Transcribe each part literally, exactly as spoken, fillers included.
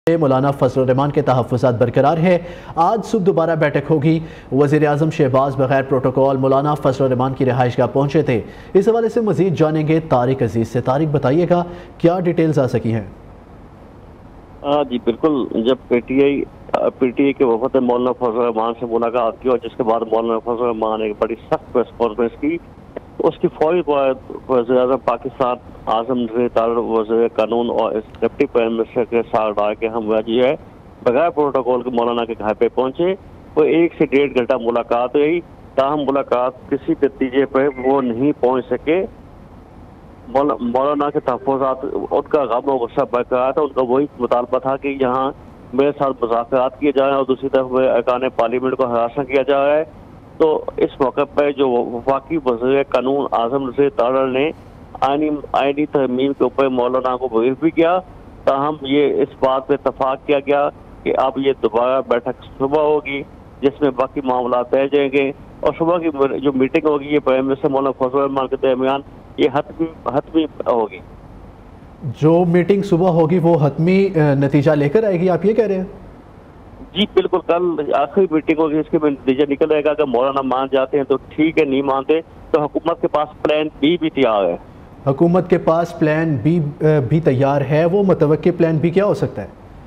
مولانا فضل الرحمان کے تحفظات برقرار ہے۔ آج صبح دوبارہ بیٹھک ہوگی۔ وزیر اعظم شہباز بغیر پروٹوکول مولانا فضل الرحمان کی رہائش گاہ پہنچے تھے۔ اس حوالے سے مزید جانیں گے طارق عزیز سے۔ طارق بتائیے گا کیا ڈیٹیلز آ سکی ہیں؟ جی بالکل، جب P T I P T I کے وفد مولانا فضل الرحمان سے ملاقات کی اور جس کے بعد مولانا فضل الرحمان نے ایک بڑی سخت پریس کانفرنس کی، اس کی فوری وزیر اعظم پاکستان اعظم وزیر قانون اور ڈپٹی پرائم منسٹر کے ساتھ رہا کہ ہم جو ہے بغیر پروٹوکول کے مولانا کے گھر پہ پہنچے۔ وہ ایک سے ڈیڑھ گھنٹہ ملاقات ہوئی، تاہم ملاقات کسی نتیجے پہ وہ نہیں پہنچ سکے۔ مولانا کے تحفظات ان کا غم و غصہ برقرار تھا۔ ان کا وہی مطالبہ تھا کہ یہاں میرے ساتھ مذاکرات کیے جائیں اور دوسری طرف ارکان پارلیمنٹ کو ہراساں کیا جا رہا ہے۔ تو اس موقع پہ جو وفاقی وزیر قانون اعظم نصیر تارڑ نے آئینی آئینی ترمیم کے اوپر مولانا کو بریف بھی کیا، تاہم یہ اس بات پہ اتفاق کیا گیا کہ اب یہ دوبارہ بیٹھک صبح ہوگی جس میں باقی معاملات طے جائیں گے، اور صبح کی جو میٹنگ ہوگی یہ پرائم منسٹر مولانا فضل الرحمان کے درمیان یہ حتمی حتمی ہوگی۔ جو میٹنگ صبح ہوگی وہ حتمی نتیجہ لے کر آئے گی، آپ یہ کہہ رہے ہیں؟ جی بالکل، کل آخری میٹنگ ہوگی، اس کے میں نتیجہ نکل رہے گا کہ مولانا مان جاتے ہیں تو ٹھیک ہے، نہیں مانتے تو حکومت کے پاس پلان بی بھی تیار ہے۔ حکومت کے پاس پلان بی بھی تیار ہے، وہ متوقع پلان بی کیا ہو سکتا ہے؟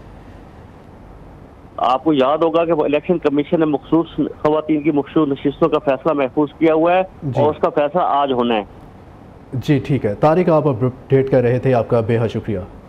آپ کو یاد ہوگا کہ الیکشن کمیشن نے مخصوص خواتین کی مخصوص نشستوں کا فیصلہ محفوظ کیا ہوا ہے اور اس کا فیصلہ آج ہونا ہے۔ جی ٹھیک ہے طارق، آپ اپڈیٹ کر رہے تھے، آپ کا بے حد شکریہ۔